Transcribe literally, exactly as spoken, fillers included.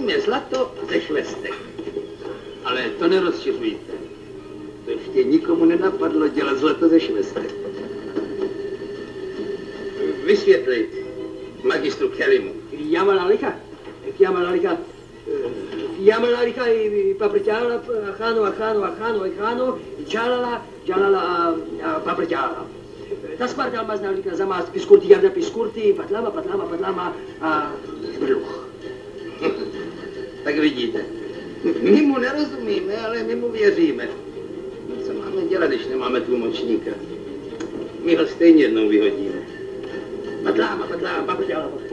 je zlato ze švestek. Ale to nerozšiřujte. To ještě nikomu nenapadlo dělat zlato ze švestek. Vysvětli magistru Kellymu. Jamalalicha. Jamalalicha. Jamalalicha i paprťála, achano, achano, achano, achano, džalala, džalala a paprťála. Tas pár almaznalika zamast piskurti, jarda piskurti, patlama, patlama, patlama a brluch. Tak vidíte. My mu nerozumíme, ale my mu věříme. No, co máme dělat, když nemáme tlumočníka? My ho stejně jednou vyhodíme. Padláma, padláma, paprťála, paprťála.